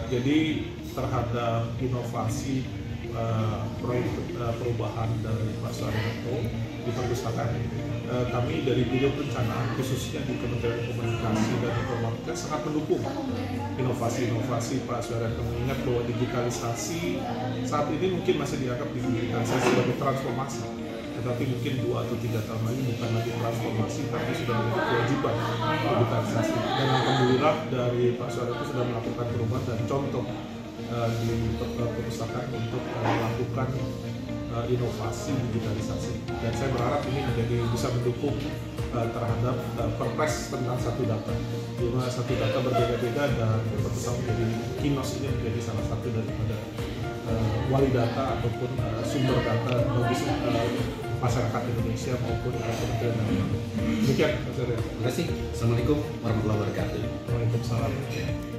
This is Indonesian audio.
Jadi terhadap inovasi proyek perubahan dari Pak Suharyanto di perpustakaan, kami dari bidang perencanaan khususnya di Kementerian Komunikasi dan Informatika sangat mendukung inovasi-inovasi Pak Suharyanto, mengingat bahwa digitalisasi saat ini mungkin masih dianggap digitalisasi sebagai transformasi, tetapi mungkin 2 atau 3 tahun lagi bukan lagi transformasi tapi sudah menjadi kewajiban digitalisasi. Dan alhamdulillah dari Pak Suharyanto sudah melakukan perubahan dan contoh di perpustakaan untuk melakukan inovasi digitalisasi, dan saya berharap ini bisa mendukung terhadap perpres tentang satu data, di mana satu data berbeda-beda dan perpustakaan menjadi Kinos ini menjadi salah satu daripada wali data ataupun sumber data bagi masyarakat Indonesia maupun Kementerian Dalam. Demikian, Mas Arya. Terima kasih. Assalamualaikum warahmatullahi wabarakatuh. Waalaikumsalam.